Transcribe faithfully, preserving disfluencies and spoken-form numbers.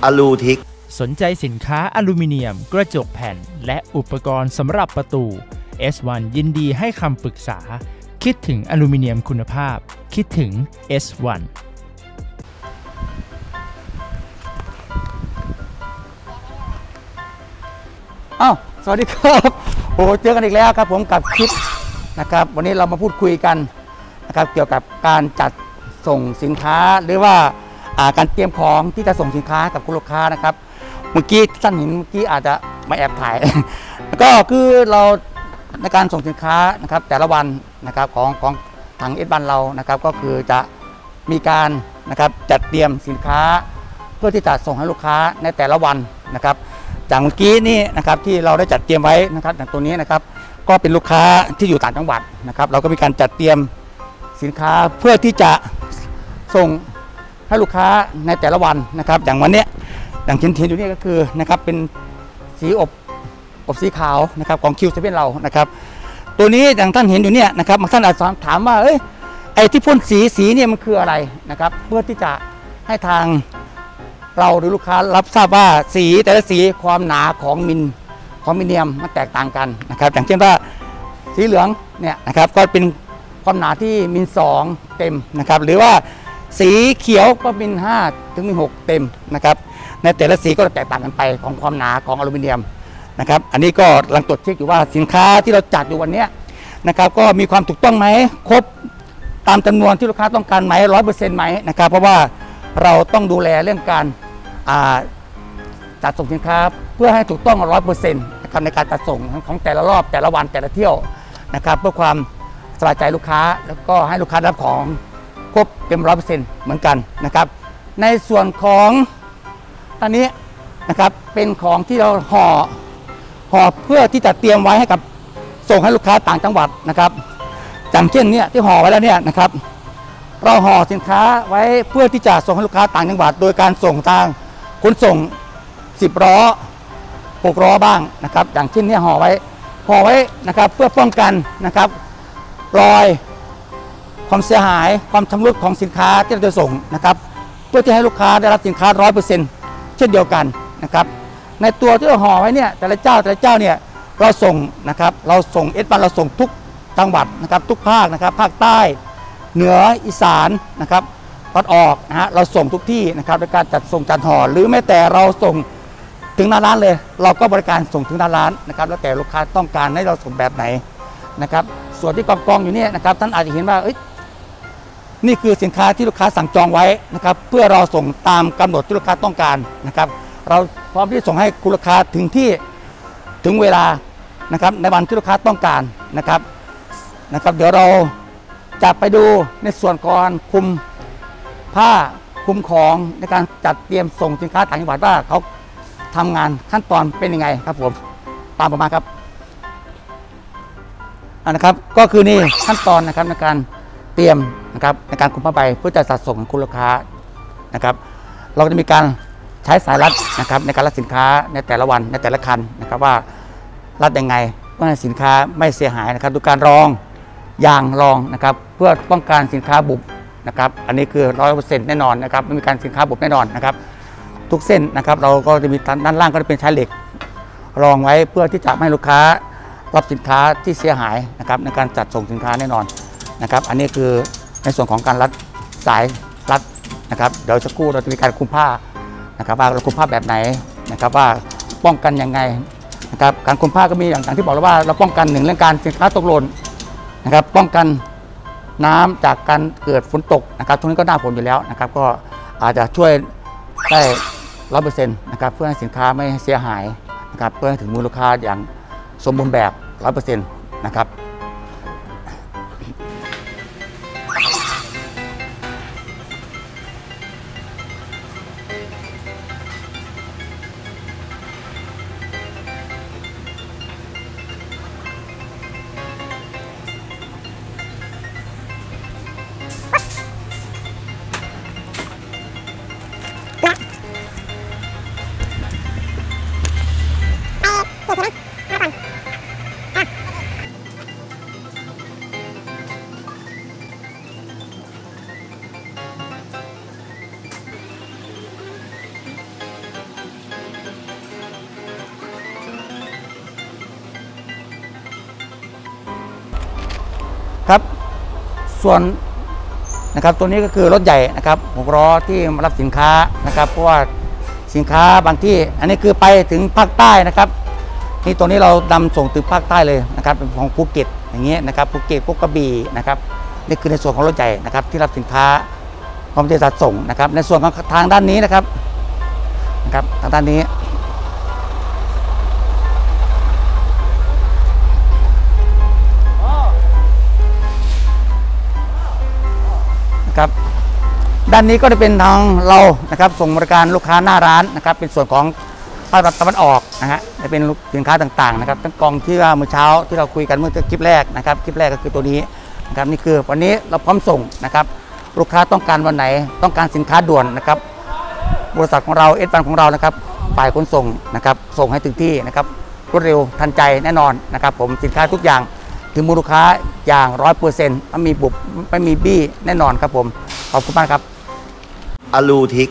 อลูทิกสนใจสินค้าอลูมิเนียมกระจกแผ่นและอุปกรณ์สำหรับประตู เอส วัน ยินดีให้คำปรึกษาคิดถึงอลูมิเนียมคุณภาพคิดถึง เอส วันอ้าวสวัสดีครับโอ้เจอกันอีกแล้วครับผมกับคลิปนะครับวันนี้เรามาพูดคุยกันนะครับเกี่ยวกับการจัดส่งสินค้าหรือว่าการเตรียมของที่จะส่งสินค้ากับคุณลูกค้านะครับเมื่อกี้ท่านเห็นเมื่อกี้อาจจะมาแอบถ่าย ก็คือเราในการส่งสินค้านะครับแต่ละวันนะครับของของทางเอสบันเรานะครับก็คือจะมีการนะครับจัดเตรียมสินค้าเพื่อที่จะส่งให้ลูกค้าในแต่ละวันนะครับจากเมื่อกี้นี่นะครับที่เราได้จัดเตรียมไว้นะครับอย่างตัวนี้นะครับก็เป็นลูกค้าที่อยู่ต่างจังหวัดนะครับเราก็มีการจัดเตรียมสินค้าเพื่อที่จะส่งให้ลูกค้าในแต่ละวันนะครับอย่างวันนี้อย่างที่เห็นอยู่นี่ก็คือนะครับเป็นสีอบอบสีขาวนะครับของคิวเซเว่นเรานะครับตัวนี้อย่างท่านเห็นอยู่เนี่ยนะครับบางท่านอาจจะถามว่าเอ้ยไอ้ที่พ่นสีสีเนี่ยมันคืออะไรนะครับเพื่อที่จะให้ทางเราหรือลูกค้ารับทราบว่าสีแต่ละสีความหนาของมิลของมิลเนียมมันแตกต่างกันนะครับอย่างเช่นว่าสีเหลืองเนี่ยนะครับก็เป็นความหนาที่มิลสองเต็มนะครับหรือว่าสีเขียวก็มิลห้าถึงมิลหกเต็มนะครับในแต่ละสีก็แตกต่างกันไปของความหนาของอลูมิเนียมนะครับอันนี้ก็กำลังตรวจเช็คอยู่ว่าสินค้าที่เราจัดอยู่วันนี้นะครับก็มีความถูกต้องไหมครบตามจำนวนที่ลูกค้าต้องการไหมร้อยเปอร์เซ็นต์ไหมนะครับเพราะว่าเราต้องดูแลเรื่องการจัดส่งสินค้าเพื่อให้ถูกต้องร้อยเปอร์เซ็นต์นะครับในการจัดส่งของแต่ละรอบแต่ละวันแต่ละเที่ยวนะครับเพื่อความสบายใจลูกค้าแล้วก็ให้ลูกค้ารับของครบเต็มร้อยเปอร์เซ็นต์เหมือนกันนะครับในส่วนของอันนี้นะครับเป็นของที่เราห่อห่อเพื่อที่จะเตรียมไว้ให้กับส่งให้ลูกค้าต่างจังหวัดนะครับอย่างเช่นเนี่ยที่ห่อไว้แล้วเนี่ยนะครับเราห่อสินค้าไว้เพื่อที่จะส่งให้ลูกค้าต่างจังหวัดโดยการส่งทางขนส่งสิบล้อหกล้อบ้างนะครับอย่างเช่นเนี่ยห่อไว้ห่อไว้นะครับเพื่อป้องกันนะครับรอยความเสียหายความชำรุดของสินค้าที่เราจะส่งนะครับเพื่อที่ให้ลูกค้าได้รับสินค้าร้อยเปอร์เซ็นต์เช่นเดียวกันนะครับในตัวที่เราห่อไว้เนี่ยแต่ละเจ้าแต่ละเจ้าเนี่ยเราส่งนะครับเราส่งเอสบันเราส่งทุกจังหวัดนะครับทุกภาคนะครับภาคใต้เหนืออีสานนะครับตอนออกนะฮะเราส่งทุกที่นะครับในการจัดส่งจัดห่อหรือแม้แต่เราส่งถึงหน้าร้านเลยเราก็บริการส่งถึงหน้าร้านนะครับแล้วแต่ลูกค้าต้องการให้เราส่งแบบไหนนะครับส่วนที่กองกองอยู่เนี่ยนะครับท่านอาจจะเห็นว่าเอ้ยนี่คือสินค้าที่ลูกค้าสั่งจองไว้นะครับเพื่อเราส่งตามกำหนดที่ลูกค้าต้องการนะครับเราพร้อมที่จะส่งให้คุณลูกค้าถึงที่ถึงเวลานะครับในวันที่ลูกค้าต้องการนะครับนะครับเดี๋ยวเราจะไปดูในส่วนก่อนคุมผ้าคุมของในการจัดเตรียมส่งสินค้าต่างจังหวัดว่าเขาทำงานขั้นตอนเป็นยังไงครับผมตามผมมาครับนะครับก็คือนี่ขั้นตอนนะครับในการเตรียมนะครับในการคุมผ้าใบเพื่อจะจัดส่งของคุณลูกค้านะครับเราจะมีการใช้สายรัดนะครับในการรัดสินค้าในแต่ละวันในแต่ละคันนะครับว่ารัดยังไงเพื่อให้สินค้าไม่เสียหายนะครับดูการรองยางรองนะครับเพื่อป้องกันสินค้าบุบนะครับอันนี้คือร้อยเปอร์เซ็นต์แน่นอนนะครับไม่มีการสินค้าบุบแน่นอนนะครับทุกเส้นนะครับเราก็จะมีด้านล่างก็จะเป็นใช้เหล็กรองไว้เพื่อที่จะไม่ให้ลูกค้ารับสินค้าที่เสียหายนะครับในการจัดส่งสินค้าแน่นอนนะครับอันนี้คือในส่วนของการรัดสายรัดนะครับเดี๋ยวสักครู่เราจะมีการคุมผ้านะครับว่าเราคุมผ้าแบบไหนนะครับว่าป้องกันยังไงนะครับการคุมผ้าก็มีอย่างที่บอกแล้วว่าเราป้องกันหนึ่งเรื่องการสินค้าตกหล่นนะครับป้องกันน้ำจากการเกิดฝนตกนะครับทุกนี้ก็หน้าฝนอยู่แล้วนะครับก็อาจจะช่วยได้ร้อยเปอร์เซ็นต์นะครับเพื่อให้สินค้าไม่เสียหายนะครับเพื่อให้ถึงมือลูกค้าอย่างสมบูรณ์แบบร้อยเปอร์เซ็นต์นะครับเปิดนะมาก่อนอ่ะส่วนนะครับตัวนี้ก็คือรถใหญ่นะครับหกล้อที่มารับสินค้านะครับเพราะว่าสินค้าบางที่อันนี้คือไปถึงภาคใต้นะครับนี่ตัวนี้เรานำส่งถึงภาคใต้เลยนะครับเป็นของภูเก็ตอย่างเงี้ยนะครับภูเก็ตพวกกระบี่นะครับนี่คือในส่วนของรถใหญ่นะครับที่รับสินค้าพร้อมจะจัดส่งนะครับในส่วนของทางด้านนี้นะครับนะครับทางด้านนี้นะครับด้านนี้ก็จะเป็นทางเรานะครับส่งบริการลูกค้าหน้าร้านนะครับเป็นส่วนของภาคตะวันออกนะฮะจะเป็นสินค้าต่างๆนะครับทั้งกองที่ว่าเมื่อเช้าที่เราคุยกันเมื่อคลิปแรกนะครับคลิปแรกก็คือตัวนี้นะครับนี่คือวันนี้เราพร้อมส่งนะครับลูกค้าต้องการวันไหนต้องการสินค้าด่วนนะครับบริษัทของเราเอสวันของเรานะครับฝ่ายขนส่งนะครับส่งให้ถึงที่นะครับรวดเร็วทันใจแน่นอนนะครับผมสินค้าทุกอย่างถึงมือลูกค้าอย่างร้อยเปอร์เซ็นต์ไม่มีบุบไม่มีบี้แน่นอนครับผมขอบคุณมากครับอลูทิก